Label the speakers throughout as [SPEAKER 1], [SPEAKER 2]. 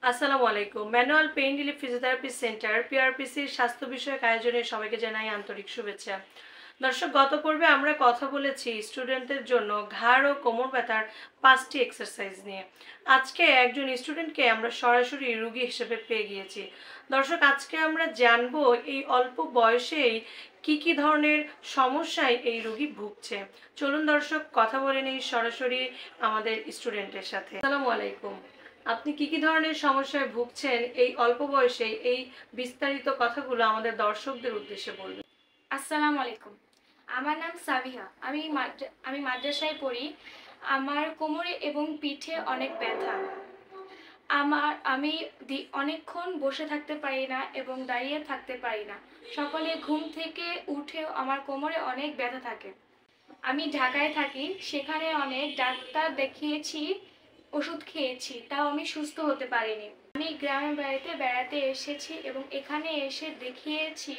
[SPEAKER 1] আসসালামু আলাইকুম। Manual pain relief physiotherapy centre পিআরপিসির স্বাস্থ্য বিষয়ক আয়োজনে সবাইকে জানাই আন্তরিক শুভেচ্ছা। দর্শক, গত পর্বে আমরা কথা বলেছি স্টুডেন্টদের জন্য ঘাড় ও কোমর ব্যথার 5টি এক্সারসাইজ নিয়ে। আজকে একজন স্টুডেন্টকে আমরা সরাসরি রুগী হিসেবে পেয়ে গিয়েছি। দর্শক, আজকে আমরা জানবো এই অল্প বয়সেই কি ধরনের সমস্যায় এই রোগী ভুগছে। চলুন দর্শক, কথা বলে নিই সরাসরি আমাদের স্টুডেন্টের সাথে। আসসালামু আলাইকুম। আপনি কি ধরনের সমস্যায় ভুগছেন এই অল্প বয়সে, এই বিস্তারিত কথাগুলো আমাদের দর্শকদের উদ্দেশ্যে বলবেন।
[SPEAKER 2] আসসালামু আলাইকুম। আমার নাম সাবিহা। আমি মাদ্রাসায় পড়ি। আমার কোমরে এবং পিঠে অনেক ব্যথা। আমি অনেকক্ষণ বসে থাকতে পারি না এবং দাঁড়িয়ে থাকতে পারি না। সকালে ঘুম থেকে উঠেও আমার কোমরে অনেক ব্যথা থাকে। আমি ঢাকায় থাকি, সেখানে অনেক ডাক্তার দেখিয়েছি, ওষুধ খেয়েছি, তাও আমি সুস্থ হতে পারিনি। আমি গ্রামের বাড়িতে বেড়াতে এসেছি এবং এখানে এসে দেখিয়েছি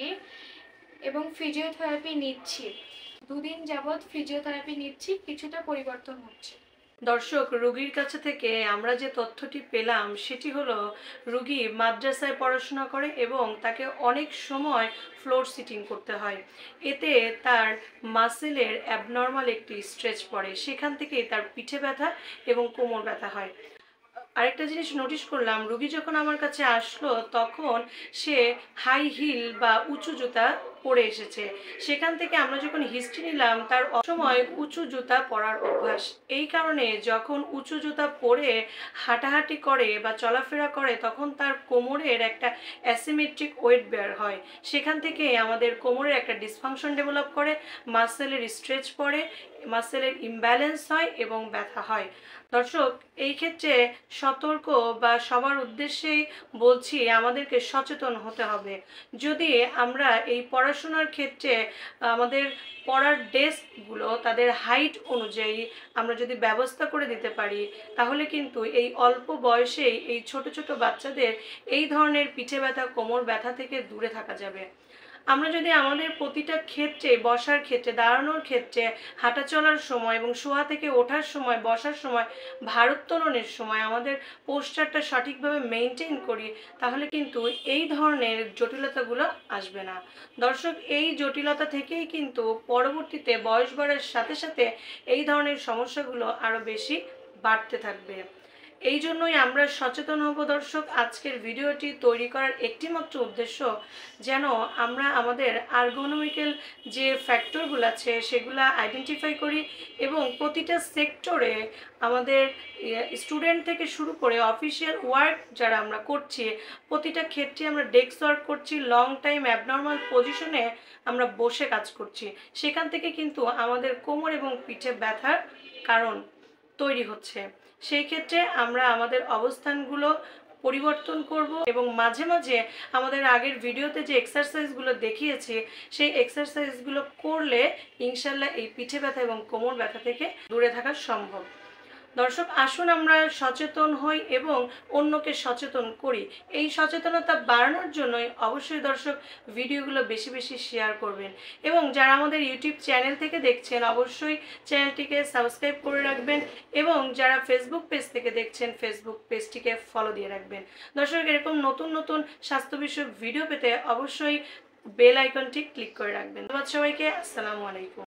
[SPEAKER 2] এবং ফিজিওথেরাপি নিচ্ছি। 2 দিন যাবৎ ফিজিওথেরাপি নিচ্ছি, কিছুটা পরিবর্তন হচ্ছে।
[SPEAKER 1] দর্শক, রুগীর কাছে থেকে আমরা যে তথ্যটি পেলাম সেটি হলো রুগী মাদ্রাসায় পড়াশোনা করে এবং তাকে অনেক সময় ফ্লোর সিটিং করতে হয়। এতে তার মাসেলের অ্যাবনর্মাল একটি স্ট্রেচ পড়ে, সেখান থেকেই তার পিঠে ব্যথা এবং কোমর ব্যথা হয়। আরেকটা জিনিস নোটিশ করলাম, রুগী যখন আমার কাছে আসলো তখন সে হাই হিল বা উঁচু জুতা পরে এসেছে। সেখান থেকে আমরা যখন হিস্ট্রি নিলাম, তার অসময় উঁচু জুতা পরার অভ্যাস। এই কারণে যখন উঁচু জুতা পরে হাঁটাহাঁটি করে বা চলাফেরা করে তখন তার কোমরের একটা অ্যাসিমেট্রিক ওয়েট বেয়ার হয়। সেখান থেকে আমাদের কোমরের একটা ডিসফাংশন ডেভেলপ করে, মাসেলের স্ট্রেচ পড়ে, মাসেলের ইমব্যালেন্স হয় এবং ব্যথা হয়। দর্শক, এই ক্ষেত্রে সতর্ক বা সবার উদ্দেশ্যেই বলছি, আমাদেরকে সচেতন হতে হবে। যদি আমরা এই পড়াশোনার ক্ষেত্রে আমাদের পড়ার ডেস্কগুলো তাদের হাইট অনুযায়ী আমরা যদি ব্যবস্থা করে দিতে পারি, তাহলে কিন্তু এই অল্প বয়সেই এই ছোট ছোট বাচ্চাদের এই ধরনের পিঠে ব্যথা, কোমর ব্যথা থেকে দূরে থাকা যাবে। আমরা যদি আমাদের প্রতিটা ক্ষেত্রে, বসার ক্ষেত্রে, দাঁড়ানোর ক্ষেত্রে, হাঁটা চলার সময় এবং শোয়া থেকে ওঠার সময়, বসার সময়, ভারোত্তোলনের সময় আমাদের পোস্টারটা সঠিকভাবে মেনটেন করি, তাহলে কিন্তু এই ধরনের জটিলতাগুলো আসবে না। দর্শক, এই জটিলতা থেকেই কিন্তু পরবর্তীতে বয়স বাড়ার সাথে সাথে এই ধরনের সমস্যাগুলো আরও বেশি বাড়তে থাকবে। এই জন্যই আমরা সচেতন হব। দর্শক, আজকের ভিডিওটি তৈরি করার একটিমাত্র উদ্দেশ্য যেন আমরা আমাদের আর্গোনমিক্যাল যে ফ্যাক্টরগুলো আছে সেগুলো আইডেন্টিফাই করি এবং প্রতিটা সেক্টরে আমাদের স্টুডেন্ট থেকে শুরু করে অফিসিয়াল ওয়ার্ক যারা আমরা করছি, প্রতিটা ক্ষেত্রে আমরা ডেস্ক ওয়ার্ক করছি, লং টাইম অ্যাবনর্মাল পজিশনে আমরা বসে কাজ করছি, সেখান থেকে কিন্তু আমাদের কোমর এবং পিঠে ব্যথার কারণ তৈরি হচ্ছে। সেই ক্ষেত্রে আমরা আমাদের অবস্থানগুলো পরিবর্তন করব এবং মাঝে মাঝে আমাদের আগের ভিডিওতে যে এক্সারসাইজগুলো দেখিয়েছি সেই এক্সারসাইজগুলো করলে ইনশাল্লাহ এই পিঠে ব্যথা এবং কোমর ব্যথা থেকে দূরে থাকা সম্ভব। দর্শক, আসুন আমরা সচেতন হই এবং অন্যকে সচেতন করি। এই সচেতনতা বাড়ানোর জন্যই অবশ্যই দর্শক ভিডিওগুলো বেশি বেশি শেয়ার করবেন এবং যারা আমাদের ইউটিউব চ্যানেল থেকে দেখছেন অবশ্যই চ্যানেলটিকে সাবস্ক্রাইব করে রাখবেন এবং যারা ফেসবুক পেজ থেকে দেখছেন ফেসবুক পেজটিকে ফলো দিয়ে রাখবেন। দর্শক, এরকম নতুন নতুন স্বাস্থ্য বিষয়ক ভিডিও পেতে অবশ্যই বেল আইকনটি ক্লিক করে রাখবেন। ধন্যবাদ সবাইকে। আসসালামু আলাইকুম।